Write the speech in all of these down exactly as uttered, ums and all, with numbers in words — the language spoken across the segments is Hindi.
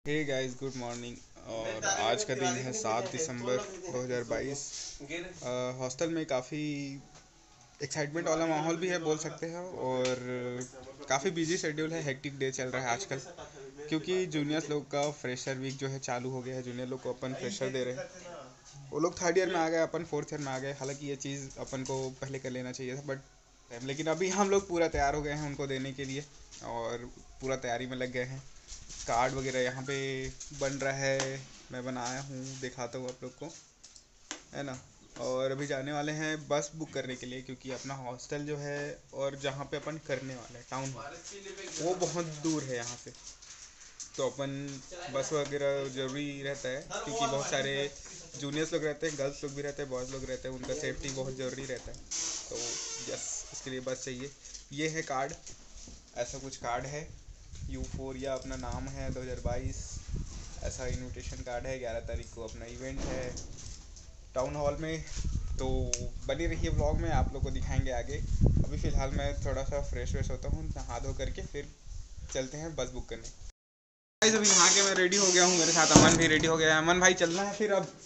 Hey guys, good morning. और आज का दिन है सात दिसंबर दो हज़ार बाईस। हॉस्टल में काफ़ी एक्साइटमेंट वाला माहौल भी है बोल सकते हैं, और काफ़ी बिजी शेड्यूल है, हेक्टिक डे चल रहा है आजकल, क्योंकि जूनियर्स लोग का फ्रेशर वीक जो है चालू हो गया है। जूनियर लोग को अपन फ्रेशर दे रहे हैं, वो लोग थर्ड ईयर में आ गए, अपन फोर्थ ईयर में आ गए। हालांकि ये चीज़ अपन को पहले कर लेना चाहिए था, बट लेकिन अभी हम लोग पूरा तैयार हो गए हैं उनको देने के लिए, और पूरा तैयारी में लग गए हैं। कार्ड वगैरह यहाँ पे बन रहा है, मैं बनाया हूँ, दिखाता हूँ आप लोग को, है ना। और अभी जाने वाले हैं बस बुक करने के लिए, क्योंकि अपना हॉस्टल जो है और जहाँ पे अपन करने वाले हैं टाउन हॉल, वो बहुत दूर है यहाँ से। तो अपन बस वगैरह ज़रूरी रहता है, क्योंकि बहुत सारे जूनियर्स लोग रहते हैं, गर्ल्स लोग भी रहते हैं, बॉयज़ लोग रहते हैं, उनका सेफ्टी बहुत ज़रूरी रहता है। तो यस, इसके लिए बस चाहिए। ये है कार्ड, ऐसा कुछ कार्ड है, यूफोरिया अपना नाम है, दो हज़ार बाईस ऐसा इनविटेशन कार्ड है। ग्यारह तारीख को अपना इवेंट है टाउन हॉल में, तो बनी रहिए व्लॉग में, आप लोग को दिखाएंगे आगे। अभी फ़िलहाल मैं थोड़ा सा फ्रेश व्रेश होता हूँ, नहा धो करके फिर चलते हैं बस बुक करने। गाइस, अभी नहा के मैं रेडी हो गया हूँ, मेरे साथ अमन भी रेडी हो गया है। अमन भाई, चलना है फिर, अब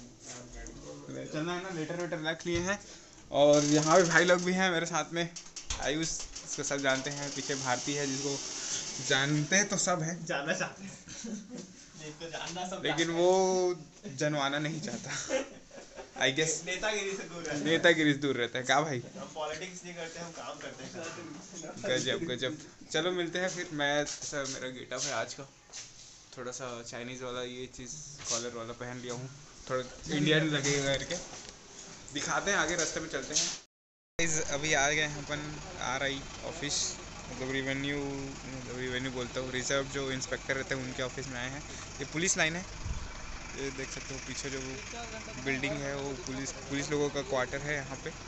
चलना है ना, लेटर वेटर रख लिए हैं। और यहाँ पे भाई लोग भी हैं मेरे साथ में, आयुष, इसको सब जानते हैं, पीछे भारती है, जिसको जानते हैं तो सब है, जानना चाहते हैं जिसको जानना सब, लेकिन वो जनवाना नहीं चाहता। आई गेस नेतागिरी से दूर रहता है, नेतागिरी से दूर रहता है। क्या भाई, हम पॉलिटिक्स नहीं करते, हम काम करते हैं। गजब गजब। चलो मिलते हैं फिर। मैं सर, मेरा गेटअप है आज का, थोड़ा सा चाइनीज़ वाला, ये चीज़ कॉलर वाला पहन लिया हूँ, थोड़ा इंडियन लगेगा करके। दिखाते हैं आगे, रास्ते में चलते हैं। अभी आ गए हैं अपन आ रही ऑफिस, मतलब रिवेन्यू, मतलब रिवेन्यू बोलता हूँ, रिजर्व जो इंस्पेक्टर रहते हैं उनके ऑफिस में आए हैं। ये पुलिस लाइन है, ये देख सकते हो पीछे जो बिल्डिंग है वो पुलिस पुलिस लोगों का क्वार्टर है यहाँ पे।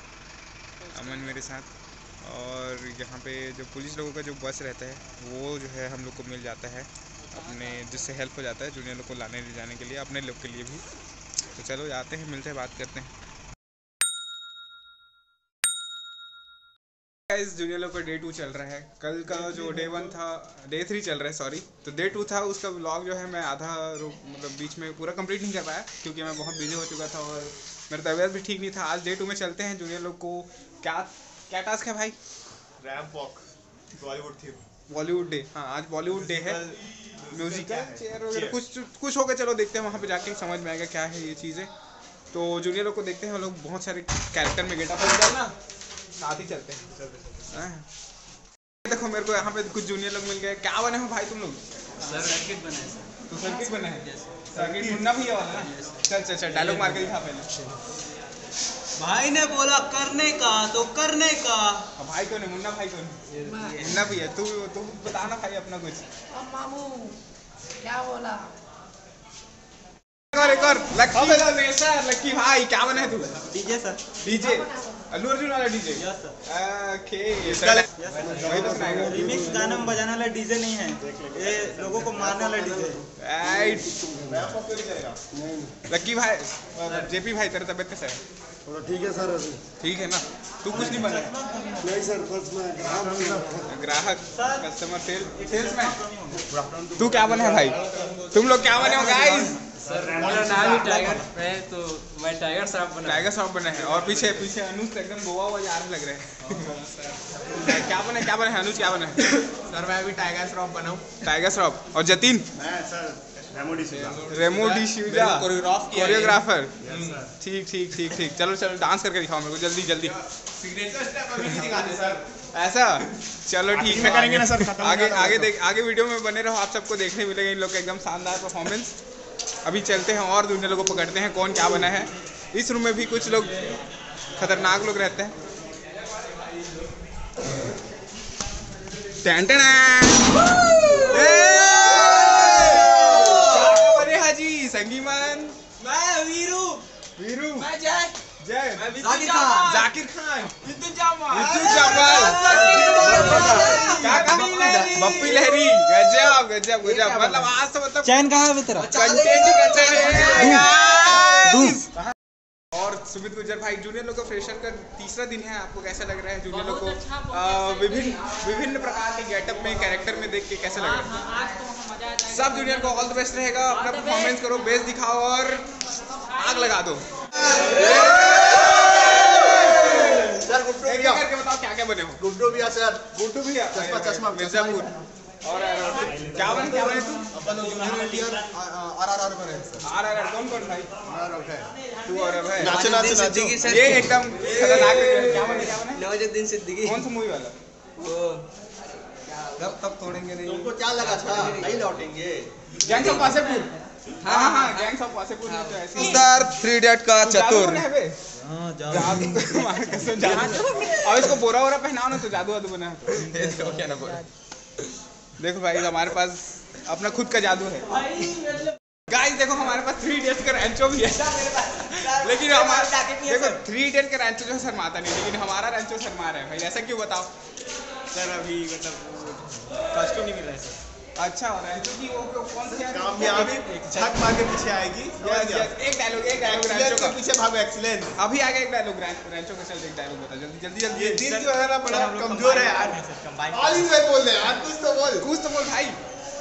अमन मेरे साथ, और यहाँ पे जो पुलिस लोगों का जो बस रहता है वो जो है हम लोग को मिल जाता है अपने, जिससे हेल्प हो जाता है जूनियर लोग को लाने ले जाने के लिए, अपने लोग के लिए भी। तो चलो जाते हैं, मिलते हैं, बात करते हैं। गाइस, जूनियर लोग का डे टू चल रहा है। कल का जो डे वन था, डे थ्री चल रहा है सॉरी, तो डे टू था, उसका व्लॉग जो है मैं आधा मतलब बीच में पूरा कंप्लीट नहीं कर पाया, क्योंकि मैं बहुत बिजी हो चुका था और मेरा तबीयत भी ठीक नहीं था। आज डे टू में चलते हैं। जूनियर लोग को क्या क्या टास्क है भाई? Ramp walk, Bollywood theme, Bollywood day. हाँ, आज बॉलीवुड डे है। म्यूजिकल चेयर वगैरह कुछ कुछ होगा, चलो देखते हैं, वहाँ पे जाके समझ में आएगा क्या है ये चीज़ें। तो जूनियर लोग को देखते हैं, वो लोग बहुत सारे कैरेक्टर में गेटअप हो जाए ना, साथ ही चलते हैं। देखो, मेरे को यहाँ पे कुछ जूनियर लोग मिल गए। क्या बने हो भाई तुम लोग? सर सर्किट बना है। सर तू सर्किट बना है? सर्किट मुन्ना भैया वाला ना? चल चल चल, डायलॉग मार के दिखा पहले। भाई ने बोला करने का तो करने का। भाई कौन है? मुन्ना भाई कौन है? मुन्ना भैया। तू तू बताना भाई अपना कुछ। मामू क्या बोला? और एक और लक्की सर, लक्की भाई क्या बना है तू? DJ sir. DJ Allu Arjun वाला डीजे? Yes sir. ओके, वही तो सुनाएगा। रिमिक्स गाना में बजाने वाला डीजे नहीं है, ये लोगों को मारने वाला डीजे। राइट। लक्की भाई, जेपी भाई, तेरा तबीयत कैसा है? ठीक है सर। अभी ठीक है ना? तू कुछ नहीं बना? नहीं सर, बस मैं ग्राहक, कस्टमर, सेल सेल्समैन। तू क्या बना है भाई? तुम लोग क्या बने हो गाइस? सर मेरा नाम ही टाइगर है, तो मैं टाइगर श्रॉफ बना। टाइगर श्रॉफ बना है, और पीछे पीछे अनुज एकदम गोवा हुआ जा रहे लग रहे हैं। क्या बना है, क्या बना है अनुज, क्या बना है? सर मैं अभी टाइगर श्रॉफ बना हूँ। टाइगर श्रॉफ। और जतिन? मैं sir Remo D'Souza. Remo D'Souza choreographer. Yes ठीक ठीक ठीक ठीक। चलो चलो, डांस करके दिखाओ मेरे को, जल्दी जल्दी। सिग्नेचर स्टेप अभी नहीं दिखाते सर। ऐसा? चलो ठीक है, करेंगे ना सर। आगे आगे देख, आगे वीडियो में बने रहो, आप सबको देखने मिलेगा इन लोग का एकदम शानदार परफॉर्मेंस। अभी चलते हैं और दूसरे लोगों को पकड़ते हैं कौन क्या बना है। इस रूम में भी कुछ लोग खतरनाक लोग रहते हैं। हाजी संगीमान, मैं वीरू, वीरू, मैं जय, जय, मैं जाकिर खान, जाकिर खान, विद्युत जामवाल, विद्युत जामवाल, बप्पी लहरी। गजब गजब गजब, मतलब आज तो मतलब चैन कहाँ है तेरा? कंटेंट ही कंटेंट है। और सुमित गुर्जर भाई, जूनियर लोग का फ्रेशर का तीसरा दिन है, आपको कैसा लग रहा है जूनियर लोग को विभिन्न विभिन्न प्रकार के गेटअप में, कैरेक्टर में देख के कैसा लग रहा है? सब जूनियर को ऑल द बेस्ट रहेगा, अपना परफॉर्मेंस करो, बेस दिखाओ और आग लगा दो। सर गुड्डू भैया करके बताओ क्या क्या बने हो? गुड्डू भैया सर गुड्डू भैया, चश्मा चश्मा मिर्जापुर। और क्या बने क्या बने तुम? अपन जूनियर इंडियन आरआरआर बने सर। आरआरआर कौन कौन भाई? आरआर है तू और है नाचो नाचो नाचो ये एकदम खतरनाक लग रहा है। क्या बने क्या बने? नवाजुद्दीन सिद्दीकी। कौन सा मूवी वाला? वो तब तब तोड़ेंगे नहीं। तुमको क्या लगा था नहीं लौटेंगे? गैंग्स ऑफ वासेपुर। हाँ हाँ गैंग्स ऑफ वासेपुर में तो ऐसे ही। उधर थ्री इडियट का चतुर। हाँ जादू। हमारे कसम जादू। अब इसको बोरा वोरा पहनाओ ना तो जादू वादू बना। क्या ना बोला। देखो भाई हमारे पास अपना खुद का जादू है। गाइस देखो हमारे पास थ्री इडियट्स का रैंचो भी है। लेकिन हमारा देखो थ्री इडियट का रैंचो जो शर्माता नहीं, लेकिन हमारा रैंचो शर्मा रहा है भाई। ऐसा क्यों बताओ? सर अभी मतलब कॉस्ट्यूम नहीं मिल रहा है सर। अच्छा और रैंचो की वो वो कौन सी काम में अभी झक मार के पीछे आएगी। यस यस एक डायलॉग एक डायलॉग रैंचो के का पीछे भागो एक्सीलेंस। अभी आगे एक डायलॉग रैंचो का। चल एक डायलॉग बता जल्दी जल्दी जल्दी। ये दिल जो है ना बड़ा कमजोर है यार। ऑल इज वेल बोल दे यार, कुछ तो बोल। कुछ तो बोल भाई।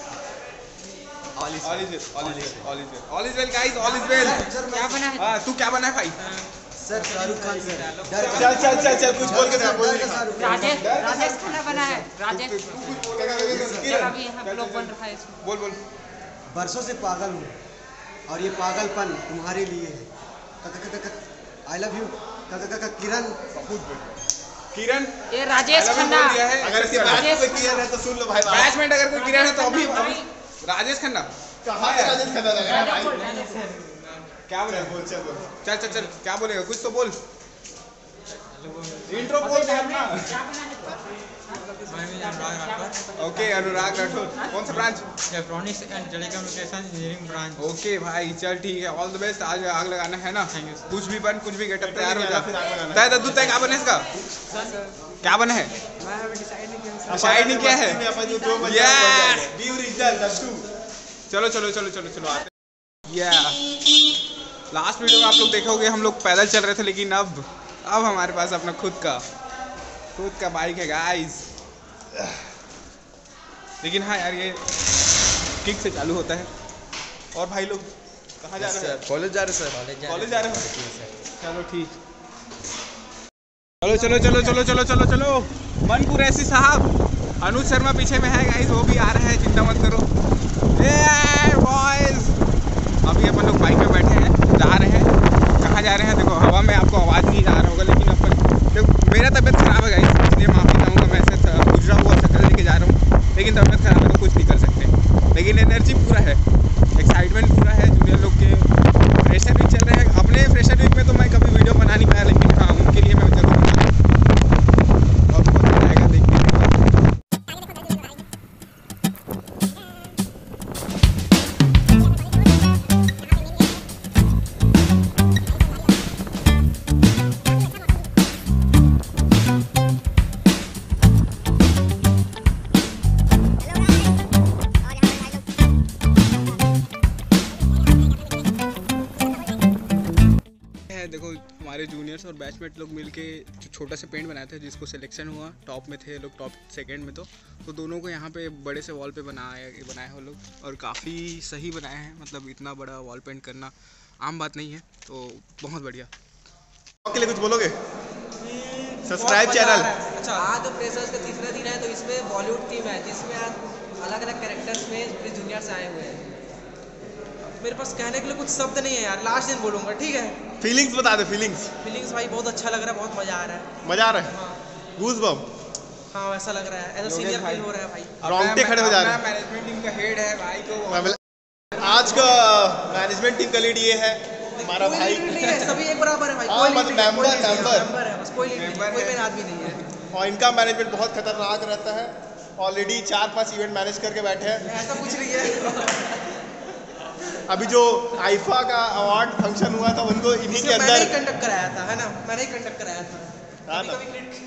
All is all is all is all is all is well guys, all is well. क्या बना है? हां तू क्या बना है भाई? सर शाहरुख खान सर चल चल चल चल कुछ बोल के बोल। राजेश राजेश खाना बना है। राजेश जब अभी हम लोग बन रहा है इसमें। बोल बोल। बरसों से पागल हूँ और ये पागलपन तुम्हारे लिए है। आई लव यू किरण। किरण ये राजेश खन्ना। अगर इसके बैच पे किरण है तो सुन लो भाई। बैचमेंट अगर कोई किरण है तो अभी अभी राजेश खन्ना। कहां से राजेश खन्ना लग रहा है भाई? क्या बोले? बोल चल बोल। चल चल चल क्या बोलेगा? कुछ तो बोल। इंट्रो बोल दे अपना। ओके अनुराग राठौर। कौन सा branch? Electronics and telecommunication engineering branch. Okay भाई चल ठीक है, ऑल द बेस्ट। आज आग लगाना है ना? कुछ भी बन कुछ भी गेटअप तैयार हो जा। तय दद्दू तय क्या बने इसका? क्या बने है? डिसाइड नहीं किया है। चलो चलो चलो चलो चलो आते। या लास्ट वीडियो में आप लोग देखे होंगे हम लोग पैदल चल रहे थे, लेकिन अब अब हमारे पास अपना खुद का खुद का बाइक है गाइस। लेकिन हाँ यार ये किक से चालू होता है। और भाई लोग कहाँ जा रहे हैं? कॉलेज जा रहे सर। कॉलेज जा रहे हो? चलो ठीक। चलो चलो चलो चलो चलो चलो चलो मनपुर ऐसी साहब। अनुज शर्मा पीछे में है गाइस, वो भी आ रहे हैं, चिंता मत करो। ए बॉयज अभी अपन लोग बाइक में बैठे हैं, जा रहे हैं। कहाँ जा रहे हैं देखो, हवा में आपको आवाज़ नहीं जा रहा होगा, लेकिन अपन देखो मेरा तबीयत खराब है गाइस, इसलिए माफ़ी चाहूँगा। मैं ऐसे गुजरा हुआ शक्ल लेके जा रहा हूँ, लेकिन तबीयत खराब है तो कुछ नहीं कर सकते। लेकिन एनर्जी पूरा है, एक्साइटमेंट पूरा है। जूनियर लोग के फ्रेशर वीक चल रहे हैं। अपने फ्रेशर वीक में तो मैं कभी वीडियो बना नहीं पाया, लेकिन हाँ उनके लिए मैं जरूर बना और बहुत आएगा देखने। देखो हमारे जूनियर्स और बैचमेट लोग मिलके जो छोटा सा पेंट बनाए थे, जिसको सिलेक्शन हुआ, टॉप में थे लोग, टॉप सेकंड में तो तो दोनों को यहाँ पे बड़े से वॉल पे बनाए बनाए हो लोग, और काफ़ी सही बनाए हैं। मतलब इतना बड़ा वॉल पेंट करना आम बात नहीं है, तो बहुत बढ़िया। के लिए कुछ बोलोगे? Subscribe channel. अच्छा आज जो फ्रेशर्स का तीसरा दिन है, तो इसमें बॉलीवुड टीम है जिसमें आज अलग अलग कैरेक्टर्स में पूरे जूनियर से आए हुए हैं। मेरे पास कहने के लिए कुछ शब्द नहीं है यार, लास्ट दिन बोलूँगा ठीक है। फीलिंग्स बता दे। फीलिंग्स फीलिंग्स भाई बहुत अच्छा लग रहा है, बहुत मजा आ रहा है। मजा आ रहा है? हाँ गूज बम। हाँ वैसा लग रहा है, एज अ सीनियर फील हो रहा है भाई। रोंगटे खड़े हो जा रहे हैं। मैनेजमेंट टीम का हेड है भाई, तो आज का मैनेजमेंट टीम का लीड ये है हमारा कोई भाई। लीड नहीं है, सभी एक बराबर है भाई। हाँ, कोई लीड मतलब नहीं है, कोई member, लीड नहीं है, member। member है बस, कोई लीड नहीं है, कोई मेन आदमी नहीं है। और इनका मैनेजमेंट बहुत खतरनाक रहता है। ऑलरेडी चार पांच इवेंट मैनेज करके बैठे हैं। ऐसा कुछ नहीं है। अभी जो आईफा का अवार्ड फंक्शन हुआ था उनको इन्हीं के इसमें मैंने ही अंदर कंडक्ट कराया था, है ना, मैंने ही कंडक्ट कराया था। हाँ ना। कभी क्रेडिट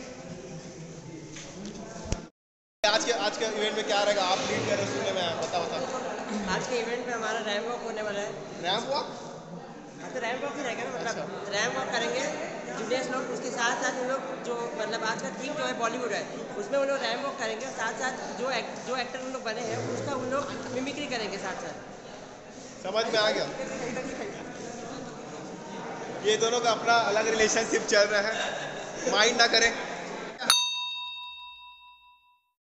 आज के आज के इवेंट में क्या रहेगा? आप लीड कर रहे सुनने में आया, बता बता। आज के इवेंट में हमारा रैंप वॉक होने वाला है। Ramp walk? तो रैम वॉक ही रहेगा ना, मतलब रैम वॉक करेंगे जूनियर्स लोग, उसके साथ साथ उन लोग जो मतलब आज का थीम जो है बॉलीवुड है उसमें वो लोग रैम वॉक करेंगे और साथ साथ जो एक्ट जो एक्टर उन लोग बने हैं उसका उन लोग मिमिक्री करेंगे साथ साथ। समझ में आ गया? ये दोनों का अपना अलग रिलेशनशिप चल रहा है, माइंड ना करें।